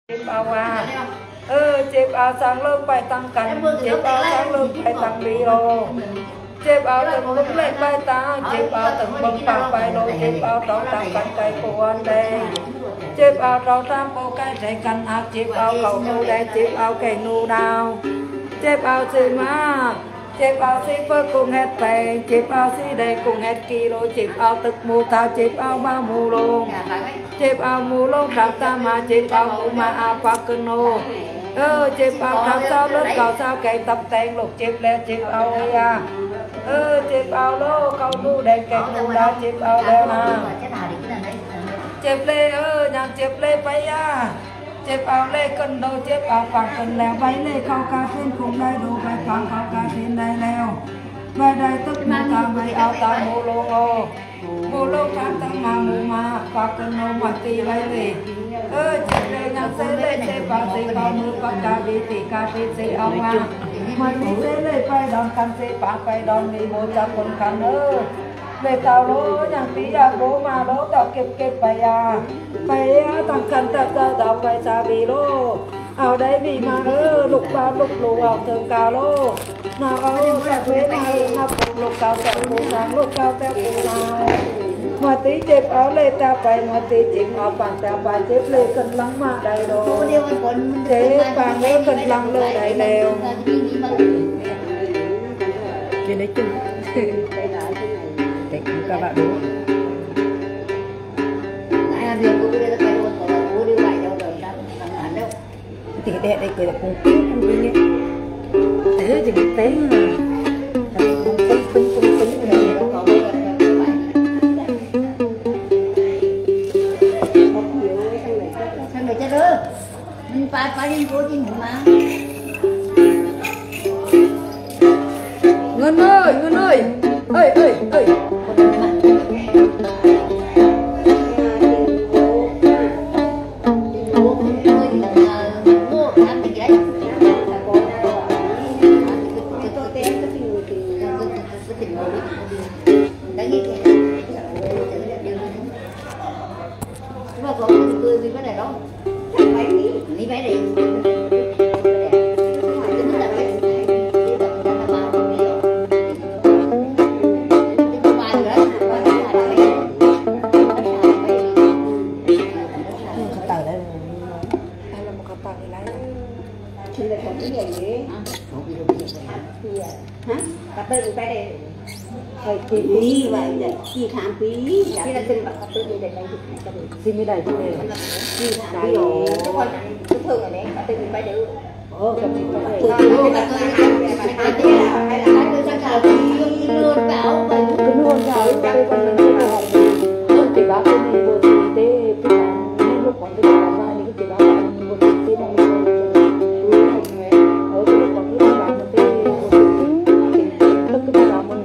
chip ao chip ao sang lưng bay tăng cánh chip ao sang lưng bay tăng video chip ao từng bấm lên bay ta chip ao từng bấm bạc bay đôi chip ao tròn tăng cánh cây của anh đây chip ao tròn tam cô cái trái cánh ác chip ao cầu nu đây chip ao cây nu đào chip ao xì má chip ao xì phơ cùng hết về chip ao xì đây cùng hết kilo chip ao tức mù thao chip ao ba mù luôn chip ao mù luôn khám ta mà chip ao mù mà ao phát cơn nô chip ao khám sao lớn cầu sao cây tập tên lục chip lên chip ao à chip ao lô câu nu đèn cây nu đá chip ao lên à chip lê nhàng chip lê bay à chip ao lê cân đô chip ao phẳng cân leo bay lê khao ca trên cùng đây đồ bay phẳng khao ca trên đây leo về đây tức mù ta bay ao ta mù lô khám ta mà phẳng cân nô mà tì bay lê chip lê nhàng xê lê chip ao xê bao mưa phẳng ca đi tì ca trên xê ao à mà tì xê lê bay đòn khăn xê phẳng bay đòn đi bố cha con khăn về tàu lô nhàng tí à bố mà lô tàu kịp phải tăng khăn tàu phải xa bì lô ở đây vì mà lục ba lục lù học thường cao lô nào sạc với này học lục cao sạc mù sáng lục cao teo cụ nào mà tí chếp áo lê ta phải mà tí chìm áo bằng ta phải chếp lê cần lắng mà đầy đồ chếp bằng lê cần lắng lê đầy lèo thì nói chung các bạn đúng thì cái đây cười là cùng tính nhé thế thì cái té Ngân ơi ơi quý vậy chi khám quý chi là xin bạc tư đi để đây xin mới đầy thôi chi khám quý rồi cái thường ở đấy bạc tư phải đều cầm xin phải thường hay là hai tư sang chào luôn bảo cứ luôn chào đây còn mình chỉ báo cái gì vừa tế cái là lúc còn cái là ra những cái chỉ báo vừa tế mà mình ở cái còn cái là mình tế tất cả mình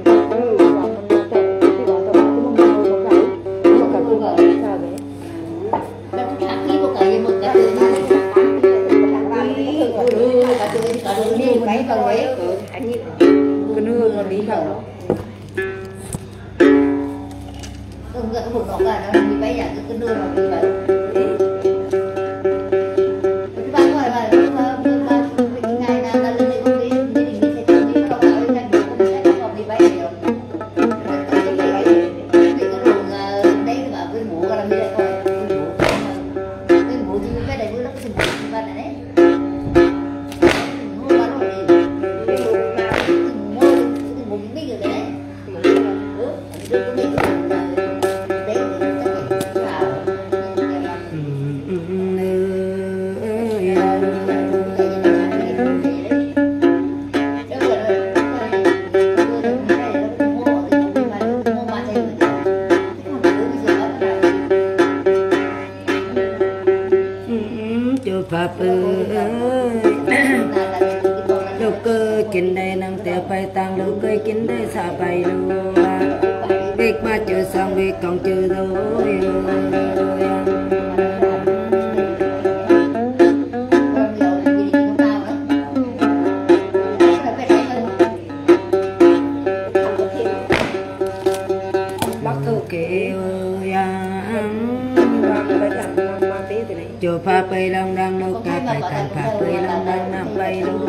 cái nưa nó lý khẩu đó cái một cọc là nó bị bay dạng cái nưa nó bị vậy Pháp ơi lục cơ kinh đây năng tiêu phải tăng lục cơ kinh đây xa bay luôn việc mà chưa xong việc còn chưa rồi bác thơ kêu cho pha bay lòng đang nấu phải tan phá tươi lắm đang nằm bay luôn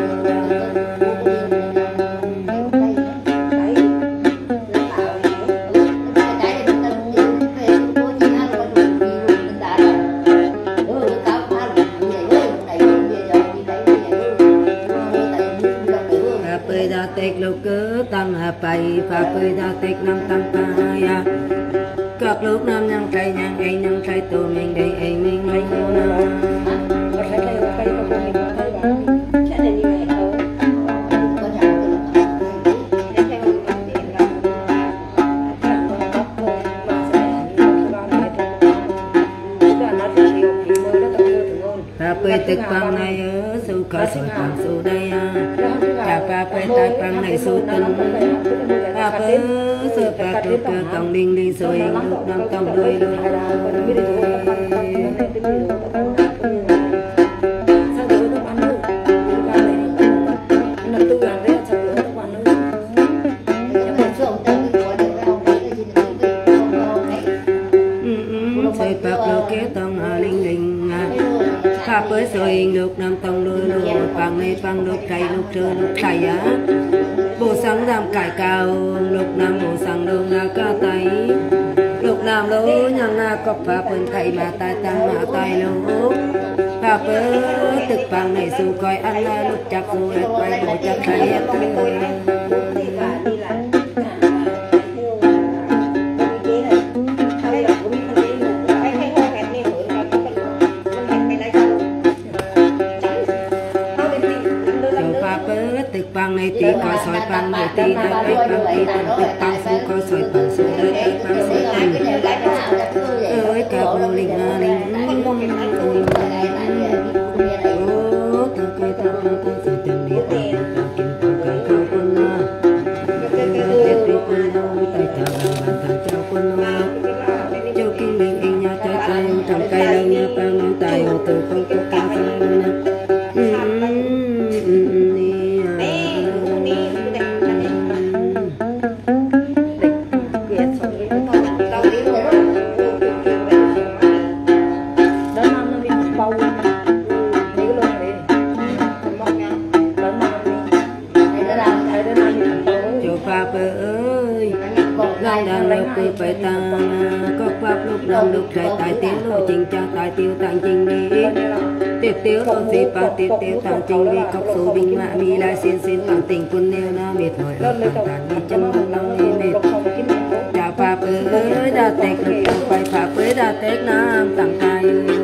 da tek lục cứ tăng hà bay phá bơi da tek năm tăng pa các lúc nam nhang trai nhang ấy nhang trai tụ mình đây ấy mình lấy nhau na có thấy đây có thấy có mình có thấy bạn sẽ là như vậy thôi có nhà để theo người bạn tiền ra chẳng có tóc thôi mà sẽ như ba này thôi đoạn nó thì nhiều thì mơ nó tập thơ ngôn phá bơi tek băng này ở su có sỏi băng su đây cả phá bơi tai băng này su tân phá bơi sơ phá bơi tòng linh linh rồi lúc năm tòng đuôi luôn sợi phá bơi kế tòng linh linh phá bơi rồi lúc năm tòng đuôi luôn bằng này bằng lúc cây lúc trưa lúc thầy á bộ sáng làm cải cao lúc nam bộ sáng đường là ca tay lúc nam lố nhang na cọc phá bên thầy mà tay tăng mà tay lố phá bơ thực bằng này dù coi ăn là lúc chắc dù hết bay bộ chắc thầy hết băng này tí coi soi băng này tí đây băng tí băng tí băng su coi soi băng su đây băng su tình ơi cả bồ linh à linh ô ta cây ta sự tình đi ta kim ta cây cao quân na tiếp đi quân đâu tay ta bàn thằng trao quân na châu kim linh anh nhà trái tay trồng cây lên nhà băng tay ô từ không có cam sang na phải ta có pháp lúc đông lúc trời tại tiếng lô trình cho tại tiêu tàng trình đi tiết tiêu lô gì ba tiết tiêu tàng trình đi cọc số bình mạ mi lại xin tàng tình quân nêu na mệt mỏi ở tàng tàng đi chân lòng đi mệt chào pháp ơi đa tết lúc phải pháp ơi đa tết nam tàng tài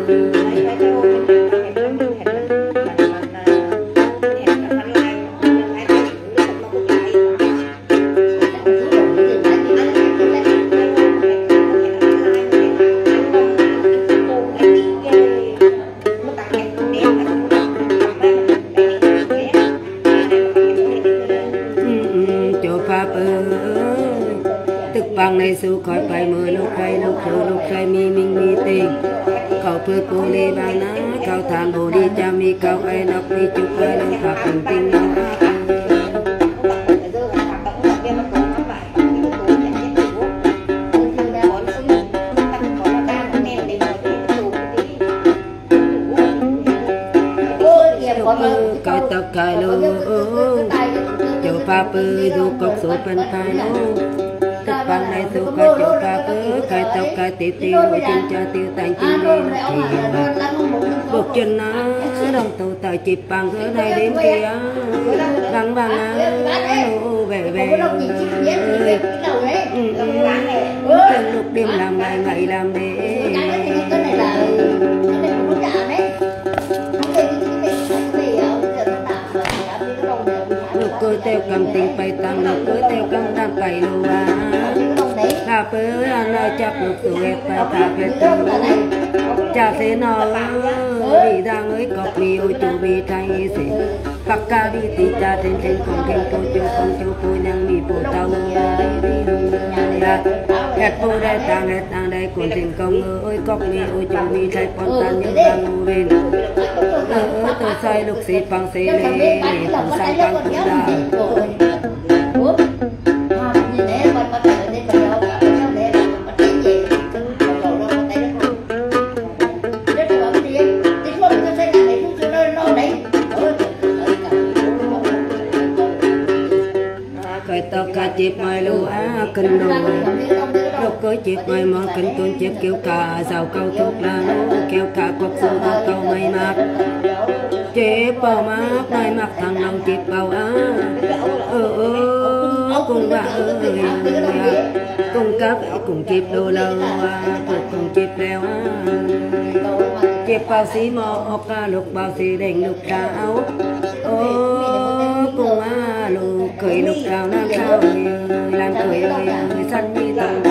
bằng này su khỏi phải mưa lúc khai mi minh mi tình cậu phơi cô lê ba ná cậu thàn bồ đi cha mi cậu ai nọc mi chụp ai nông phạt tình tình cài tóc cài lô chỗ pha bơi du cọc số phân phai lô bằng này su có chỗ pha bơi cài tóc cài tiêu tiêu chân cho tiêu tàn chân đi buộc chân nó đồng tụ tại chịp bằng cái này đến kia bằng bằng về từng lúc đêm làm ngày ngày làm để cô theo cầm tình bay tăng lộc cô theo cầm đam bay lùa cà phê ăn lại chắp lục tụ ép bay cà phê tăng chả thế nào đi đang ấy cọp mi ôi chú bị thay gì bạc ca đi tì cha trên trên con chú cô nhang mi bồ tàu hẹt vô đây tang đây còn tình công ơi cọp mi ôi chú bị thay con tan những đang ngủ bên tôi sai lục xì bằng xì lê tôi sai bằng cũng đã chịp mày lù á kinh đồ lúc cưới chịp mày mà kinh tuôn chịp kêu cả giàu câu thuốc lá kêu cả cuộc sống câu mày mặc chịp bao mát mày mặc thằng lòng chịp bao á cùng bà ơi cùng các cùng chịp đồ lâu cùng chịp leo chịp bao xí mò ca lục bao xí đèn lục ráo cùng á lục cười lục ráo nam sao làm cười ơi xanh như tàu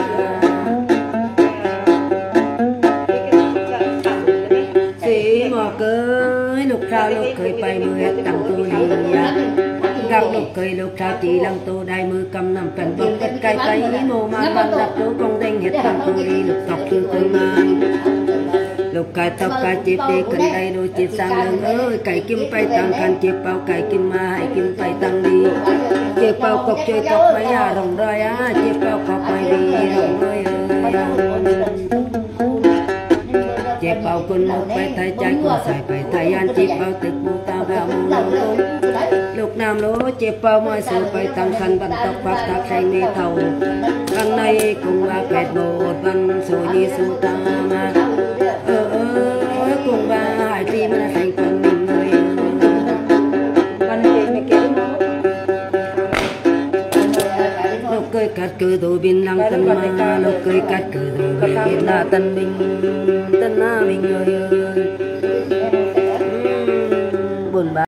xí mò cưới lục ráo lục cười bay mười tặng tôi gặp lục cười lục ráo chỉ lăng tô đai mưa cầm nằm cạnh bông cách cây tay mồ man ban đặt đố con đen hết tặng tôi đi lục tóc từ từ man lục cài tóc cài chip đi cần đây đôi chip sang lưng ơi cài kim bay tăng khăn chip bao cài kim ma hay kim bay tăng đi chip bao cọc chơi cọc mấy à rồng rơi á chip bao cọc mày đi rồng rơi chip bao con một bay thay trái của xài bay thay ăn chip bao tịch bu tao gạo mù lục nam lúa chip bao mọi sự bay tăng khăn bắn tóc phát tạc say mê thầu đằng này cùng ba kẹt bột văn số như số ta mà cùng ba hải ti mà thành phần mình người lúc cười cắt cười đồ biên lăng tân ma lúc cười cắt cười đồ biên là tân bình tân na mình người buồn bã